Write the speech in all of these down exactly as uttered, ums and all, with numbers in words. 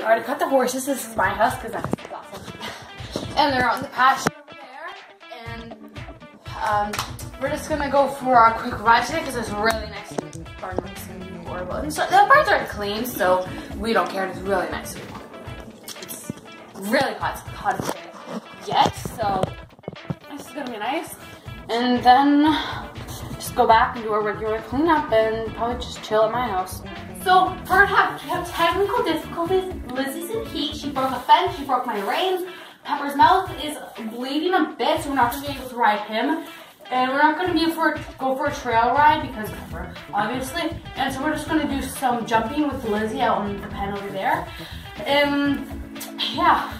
I already cut the horses. This is my house because that's awesome. And they're on the pasture over there. And um, we're just gonna go for a quick ride today because it's really nice and barn looks and horrible. And so the barns aren't clean, so we don't care. It's really nice. It's really hot, hot today yet, so this is gonna be nice. And then just go back and do our regular cleanup and probably just chill at my house. So we're gonna have, have technical difficulties. Lizzie's in heat. She broke a fence. She broke my reins. Pepper's mouth is bleeding a bit, so we're not gonna be able to ride him. And we're not gonna be able to go for a trail ride because of Pepper, obviously. And so we're just gonna do some jumping with Lizzie out in the pen over there. And yeah.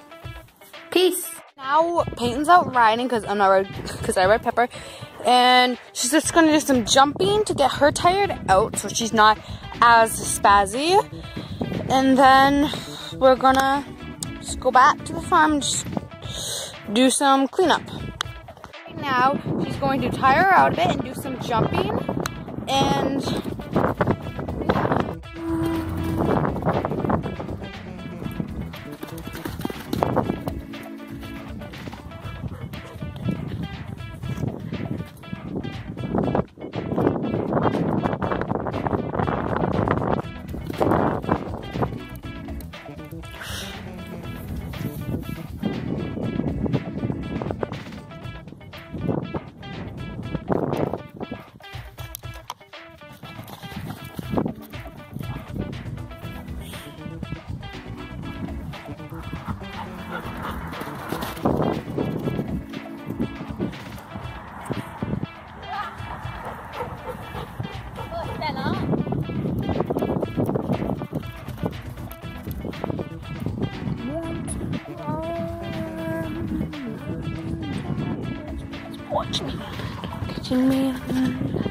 Peace. Now Peyton's out riding because I'm not riding because I ride Pepper. And she's just gonna do some jumping to get her tired out so she's not as spazzy. And then we're gonna just go back to the farm and just do some cleanup. Right now, she's going to tire her out a bit and do some jumping. And watch me, catching me.